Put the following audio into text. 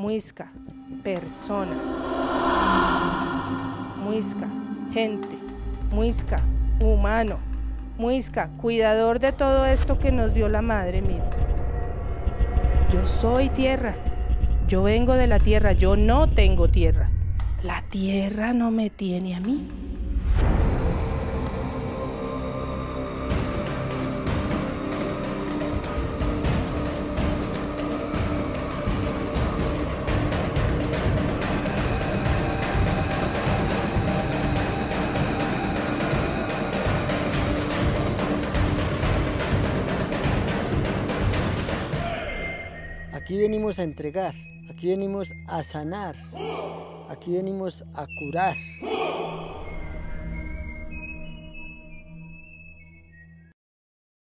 Muisca, persona. Muisca, gente. Muisca, humano. Muisca, cuidador de todo esto que nos dio la madre, mire. Yo soy tierra. Yo vengo de la tierra, yo no tengo tierra. La tierra no me tiene a mí. Aquí venimos a entregar, aquí venimos a sanar, aquí venimos a curar.